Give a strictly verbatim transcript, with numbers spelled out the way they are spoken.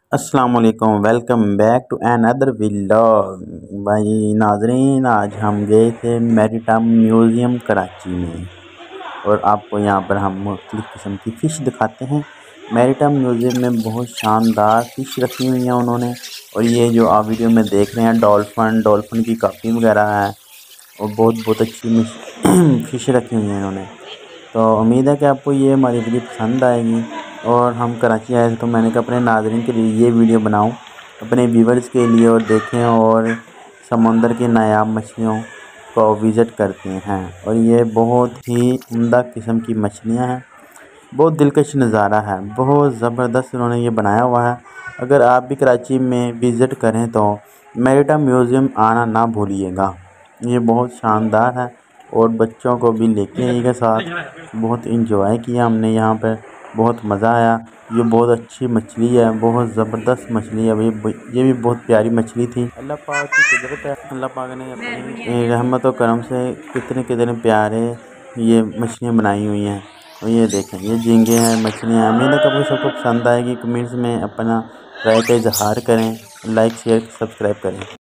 अस्सलाम वालेकुम, welcome back to another vlog. भाई नाजरीन, आज हम गए थे मैरीटाइम म्यूज़ियम कराची में और आपको यहाँ पर हम मुख्तलिफ़ किस्म की फ़िश दिखाते हैं। मैरीटाइम म्यूज़ियम में बहुत शानदार फ़िश रखी हुई हैं उन्होंने। और ये जो आप वीडियो में देख रहे हैं डॉल्फिन डॉल्फिन की कापी वगैरह है और बहुत बहुत अच्छी फ़िश रखी हुई हैं इन्होंने। तो उम्मीद है कि आपको ये हमारी वीडियो पसंद आएगी। और हम कराची आए थे तो मैंने कहा अपने नाज़रीन के लिए ये वीडियो बनाऊं, अपने व्यूवर्स के लिए, और देखें और समुंदर की नायाब मछलियों को विज़िट करते हैं। और ये बहुत ही उम्दा किस्म की मछलियां हैं, बहुत दिलकश नज़ारा है, बहुत ज़बरदस्त इन्होंने ये बनाया हुआ है। अगर आप भी कराची में विज़िट करें तो मैरीटाइम म्यूज़ियम आना ना भूलिएगा, ये बहुत शानदार है। और बच्चों को भी लेके आइएगा साथ, बहुत इंजॉय किया हमने यहाँ पर, बहुत मज़ा आया। ये बहुत अच्छी मछली है, बहुत ज़बरदस्त मछली है। ये ये भी बहुत प्यारी मछली थी। अल्लाह पाक की कुदरत है, अल्लाह पाक ने अपनी रहमत और करम से कितने कितने प्यारे ये मछलियाँ बनाई हुई हैं। और ये देखें, ये झींगे हैं, मछलियाँ हैं। उम्मीद है कि आपको सबको पसंद आएगी। कमेंट्स में अपना राय का इजहार करें, लाइक शेयर सब्सक्राइब करें।